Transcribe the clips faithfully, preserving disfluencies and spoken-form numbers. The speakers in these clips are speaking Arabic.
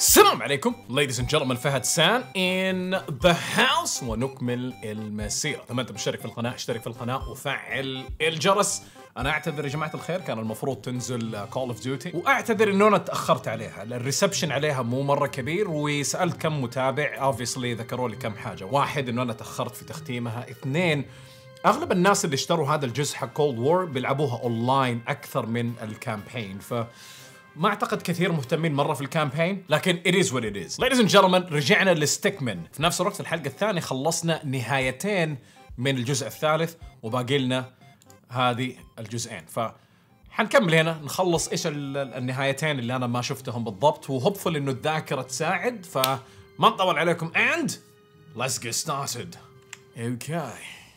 السلام عليكم ladies and gentlemen، فهد سان in the house، ونكمل المسيرة. إذا ما أنت مشترك في القناة اشترك في القناة وفعل الجرس. أنا أعتذر يا جماعة الخير، كان المفروض تنزل Call of Duty، وأعتذر إنه أنا تأخرت عليها، الريسبشن عليها مو مرة كبير، وسألت كم متابع obviously ذكروا لي كم حاجة. واحد إنه أنا تأخرت في تختيمها، اثنين أغلب الناس اللي اشتروا هذا الجزء حق Cold War بيلعبوها أونلاين أكثر من الكامبين، ف ما أعتقد كثير مهتمين مرة في الكامبين، لكن it is what it is. Ladies and gentlemen، رجعنا لستيكمن. في نفس الوقت في الحلقة الثانية خلصنا نهايتين من الجزء الثالث، وباقي لنا هذه الجزئين، ف حنكمل هنا نخلص ايش النهايتين اللي انا ما شفتهم بالضبط، وهوبفل انه الذاكرة تساعد، فما نطول عليكم and let's get started. Okay.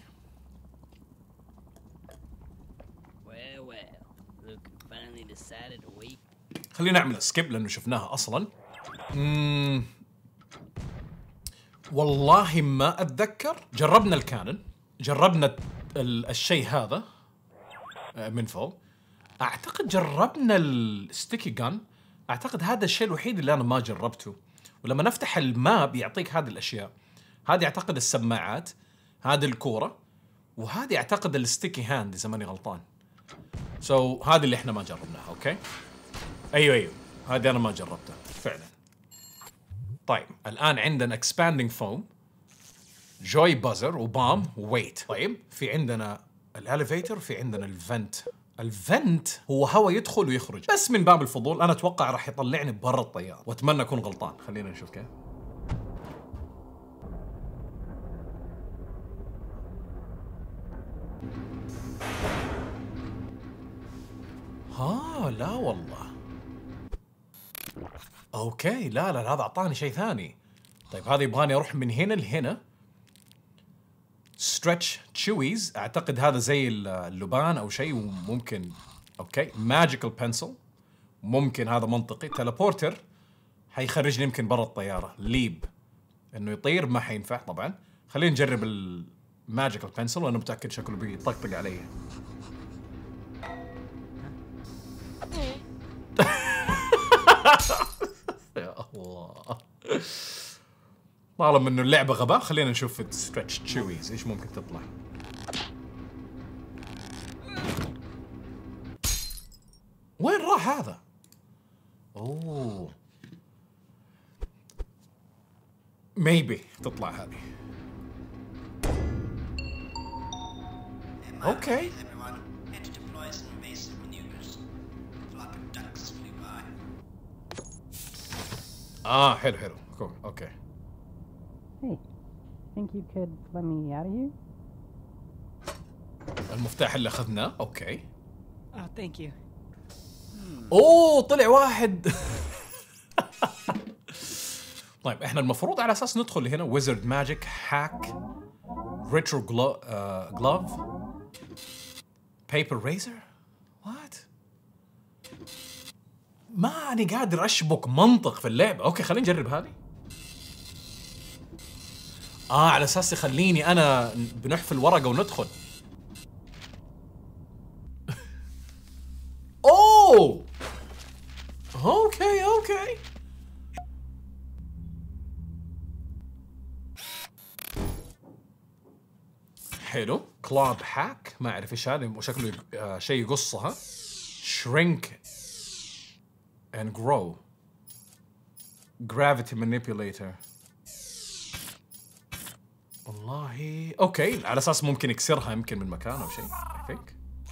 خلينا نعمل سكيب لانه شفناها اصلا. مم. والله ما اتذكر. جربنا الكانن، جربنا الشيء هذا من فوق، اعتقد جربنا الستيكي جان، اعتقد هذا الشيء الوحيد اللي انا ما جربته. ولما نفتح الماب يعطيك هذه الاشياء، هذه اعتقد السماعات، هذه الكوره، وهذه اعتقد الستيكي هاند اذا ماني غلطان. سو so, هذه اللي احنا ما جربناها. اوكي ايوه ايوه هذه انا ما جربتها فعلا. طيب الان عندنا اكسباندينج فوم، جوي بازر، وبام، وويت. طيب في عندنا الاليفيتر، في عندنا الفنت. الفنت هو هواء يدخل ويخرج، بس من باب الفضول انا اتوقع راح يطلعني برا الطياره، واتمنى اكون غلطان. خلينا نشوف كيف. ها لا والله. اوكي لا لا هذا اعطاني شيء ثاني. طيب هذا يبغاني اروح من هنا لهنا. ستريتش تشويز، اعتقد هذا زي اللبان او شيء، وممكن اوكي ماجيكال بنسل، ممكن هذا منطقي. تليبورتر حيخرجني يمكن برا الطياره. ليب انه يطير ما حينفع طبعا. خلينا نجرب الماجيكال بنسل، وانا متاكد شكله بيطقطق علي. يا الله، طالما انه اللعبه غباء خلينا نشوف ستريتش تشويز ايش ممكن تطلع. وين راح هذا؟ اوه ميبي تطلع هذه. اوكي اه حلو حلو اوكي. Hey, think you could let me out of here? المفتاح اللي اخذناه. اوكي. Oh, thank you. اوه طلع واحد. طيب احنا المفروض على اساس ندخل هنا ويزرد ماجيك هاك ريترو جلوف بيبر ريزر. وات؟ ماني قادر اشبك منطق في اللعبة. اوكي خلينا نجرب هذه. اه على اساس يخليني انا بنحفل ورقة وندخل. اوه اوكي اوكي حلو. كلاب هاك، ما اعرف ايش هذا، وشكله آه شيء يقصها. شرينك and grow gravity manipulator. والله اوكي على اساس ممكن يكسرها يمكن من مكان او شيء. I think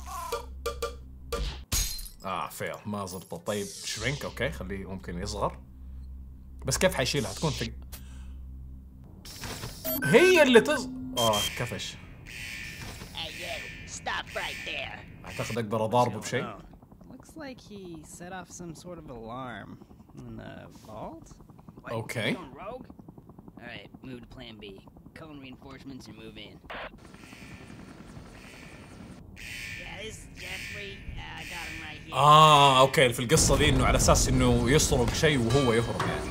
اه فيل ما زبطت. طيب شرينك اوكي خليه ممكن يصغر، بس كيف حيشيلها؟ تكون ثق... هي اللي تز اه كفش. اعتقد اقدر اضاربه بشيء. Looks like he set off some sort of alarm in the vault. Okay. Rogue? All right, move to Plan B. Call in reinforcements and move in. Yeah, this is Jeffrey. Uh, I got him right here. اه اوكي في القصة دي انه على اساس انه يسرق شيء وهو يهرب يعني.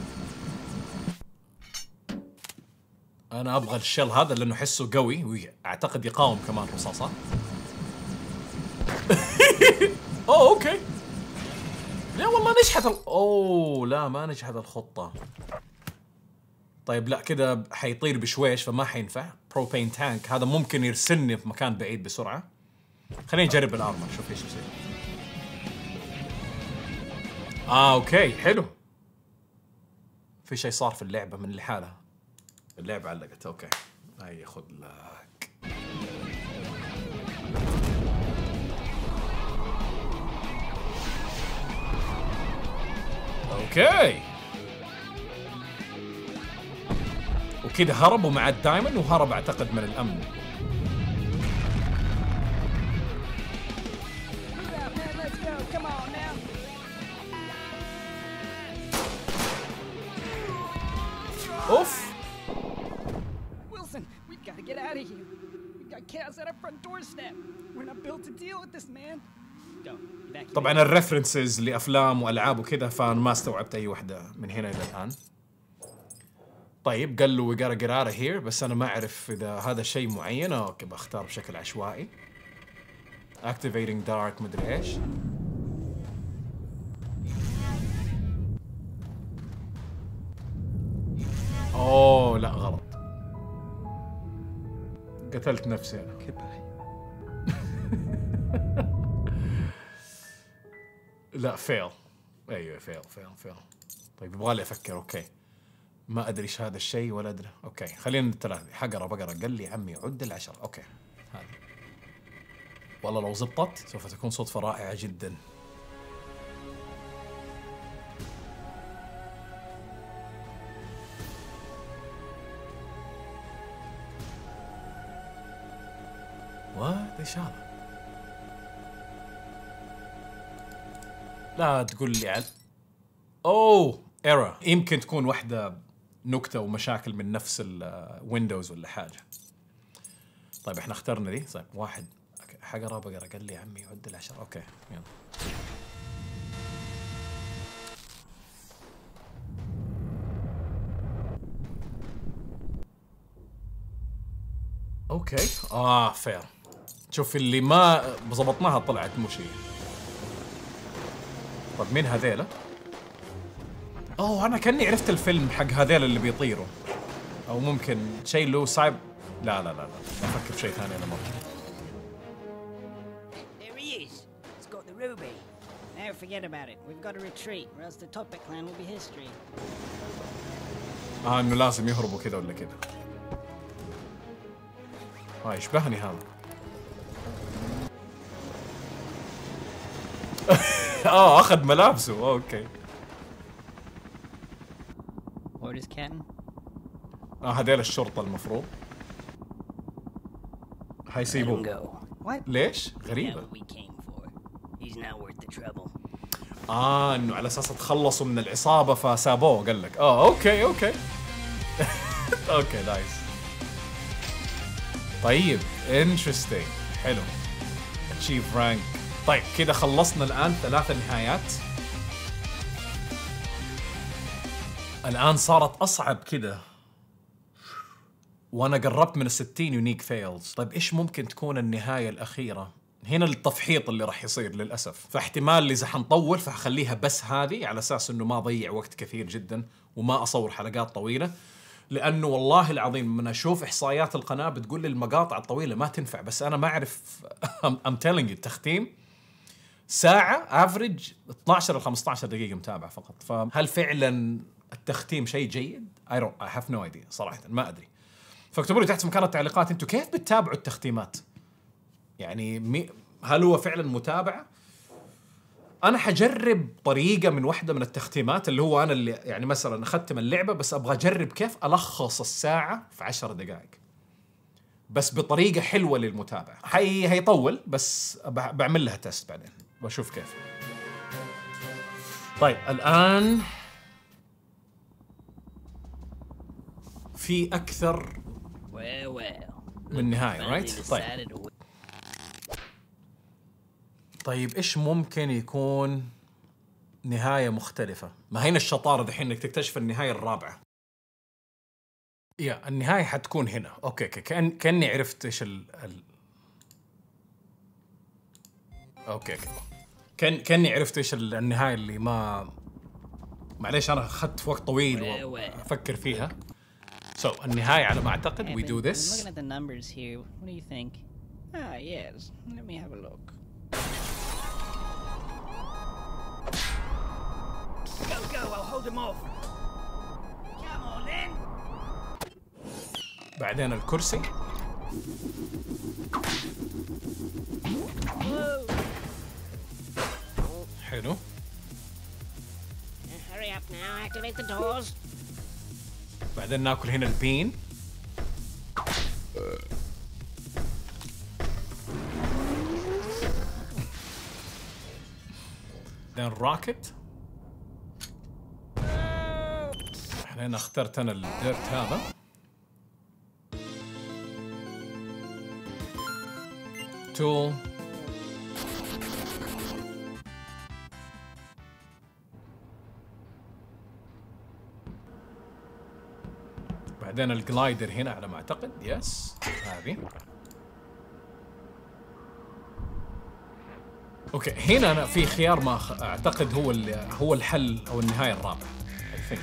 انا ابغى الشل هذا لانه احسه قوي اعتقد يقاوم كمان رصاصة. اوه اوكي. لا والله نجحت ال... اوه لا ما نجحت الخطة. طيب لا كده حيطير بشويش فما حينفع. بروبين تانك هذا ممكن يرسلني في مكان بعيد بسرعة. خليني نجرب الارمر شوف ايش يصير. اه اوكي حلو. في شيء صار في اللعبة من لحالها. اللعبة علقت اوكي. هاي خذ لك. اوكي. وكذا هربوا مع الدايموند وهرب اعتقد من الامن. اوف. Wilson, we've got to get out of here. We've got chaos at our front doorstep. We're not built to deal with this, man. Go. Evacuate. طبعا الريفرنسز لافلام والعاب وكذا فانا ما استوعبت اي وحده من هنا الى الان. طيب قال له we gotta get out of here بس انا ما اعرف اذا هذا شيء معين. اوكي بختار بشكل عشوائي. activating dark مدري ايش. اوه لا غلط. قتلت نفسي انا. لا فيل. ايوه فيل فيل فيل. طيب يبغالي افكر. اوكي ما ادري ايش هذا الشيء ولا ادري. اوكي خلينا الثلاثة. حقرا بقرا قال لي عمي عد العشرة. اوكي هذه والله لو زبطت سوف تكون صدفة رائعة جدا. وات ايش هذا؟ لا تقول لي عن اوه ايرا. يمكن تكون واحدة نكتة ومشاكل من نفس الويندوز ولا حاجة. طيب احنا اخترنا دي. طيب واحد حقرا بقرا قال لي عمي عد العشرة. اوكي يلا. اوكي اه فير. شوف اللي ما ضبطناها طلعت مو شيء. طب مين هذيلا؟ اوه انا كاني عرفت الفيلم حق هذيلا اللي بيطيروا. او ممكن شيء له صعب. لا لا لا لا افكر بشيء ثاني انا ممكن. There he is. He's got the ruby. Now forget about it. We've got to retreat, or else the Topic clan will be history. اه انه لازم يهربوا كذا ولا كذا. اه يشبهني هذا. اه اخذ ملابسه. اوكي. Orders, Captain? اه هذيل الشرطة المفروض. حيسيبوه. What? ليش؟ Now غريبة. what we came for. He's not worth the trouble. اه انه على اساس تخلصوا من العصابة فسابوه قال لك. اه اوكي اوكي. اوكي نايس. طيب انترستينج حلو. اتشيف رانك. طيب كذا خلصنا الان ثلاث نهايات. الان صارت اصعب كذا. وانا قربت من الستين يونيك فيلز. طيب ايش ممكن تكون النهاية الاخيرة؟ هنا التفحيط اللي راح يصير للاسف. فاحتمال اذا حنطول فحخليها بس هذه على اساس انه ما اضيع وقت كثير جدا وما اصور حلقات طويلة. لانه والله العظيم من اشوف احصائيات القناه بتقول لي المقاطع الطويله ما تنفع. بس انا ما اعرف. ام تيلينج التختيم ساعه افريج اثناشر ل خمسة عشر دقيقه متابعه فقط. فهل فعلا التختيم شيء جيد؟ I don't I have no idea صراحه ما ادري. فاكتبوا لي تحت في مكان التعليقات انتم كيف بتتابعوا التختيمات؟ يعني مي هل هو فعلا متابعه؟ انا حجرب طريقه من واحده من التختيمات اللي هو انا اللي يعني مثلا اختم اللعبه بس ابغى اجرب كيف الخص الساعه في عشر دقائق بس بطريقه حلوه للمتابعه. حي هيطول بس بعمل لها تيست بعدين بشوف كيف. طيب الان في اكثر Well, well. من نهايه Finally رايت. طيب decided to طيب ايش ممكن يكون نهايه مختلفه؟ ما هنا الشطاره دحين انك تكتشف النهايه الرابعه. يا النهاية حتكون هنا. اوكي كأن كأني عرفت ايش ال, ال... اوكي اوكي كان كأني عرفت ايش النهاية اللي ما معليش انا اخذت وقت طويل وافكر فيها. سو so, النهاية على ما اعتقد we do this. I'm looking at the numbers here. What do you think? Ah, yes. Let me have a look. Go, go! I'll hold him off. Come on, then. بعدين الكرسي. حلو. Hurry up now. Activate the doors. بعدين ناكل هنا البين. بعدين الراكت. بعدين اخترت انا الديرت هذا. تول. بعدين الجلايدر هنا على ما اعتقد. يس هذه. اوكي هنا أنا في خيار ما أخ... اعتقد هو هو الحل او النهايه الرابعه. I think.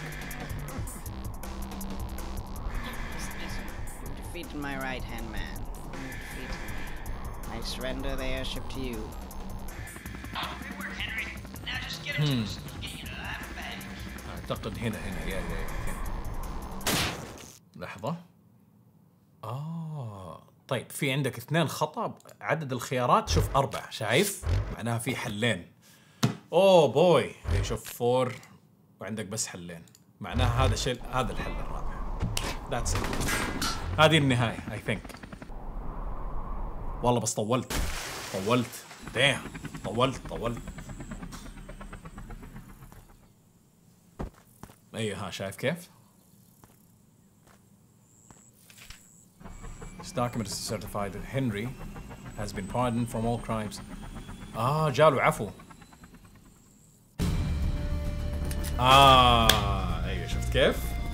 Defeat my right hand man. Defeat me. I surrender the airship to you. Good work, Henry. Now just get it to us. Get you to that bag. اعتقد هنا هنا يا يا هنا. لحظة. آه طيب في عندك اثنين خطأ. عدد الخيارات شوف أربع. شايف؟ معناها في حلين. أوه بوي. شوف فور وعندك بس حلين. معناها هذا شيء هذا الحل الرابع. That's it. هذه النهاية I think. والله بس طولت. طولت. دام. طولت طولت. أيه ها شايف كيف؟ This document is certified that Henry has been pardoned from all crimes. آه جاله عفو. آه أيوة شفت كيف؟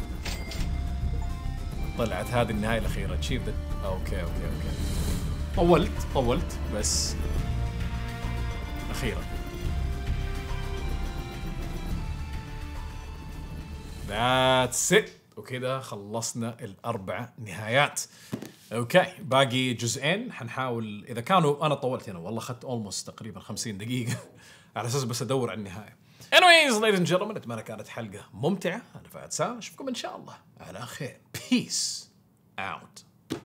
طلعت هذه النهاية الأخيرة. Achieve that. أوكي أوكي أوكي. طولت طولت بس أخيرا. That's it. وكذا خلصنا الأربع نهايات. اوكي باقي جزئين حنحاول اذا كانوا انا طولت هنا والله اخذت اولموست تقريبا خمسين دقيقة على اساس بس ادور على النهاية. anyways ladies and gentlemen اتمنى كانت حلقة ممتعة. انا فهد سام اشوفكم ان شاء الله على خير. peace out.